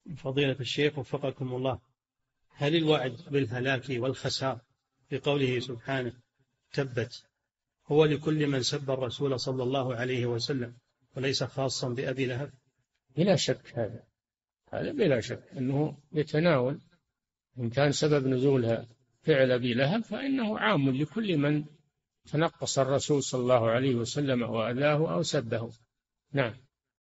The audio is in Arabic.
فضيلة الشيخ وفقكم الله، هل الوعد بالهلاك والخسار بقوله سبحانه تبت هو لكل من سب الرسول صلى الله عليه وسلم وليس خاصا بأبي لهب؟ بلا شك، هذا بلا شك أنه يتناول، إن كان سبب نزولها فعل أبي لهب فإنه عام لكل من تنقص الرسول صلى الله عليه وسلم وأذاه أو سبه. نعم.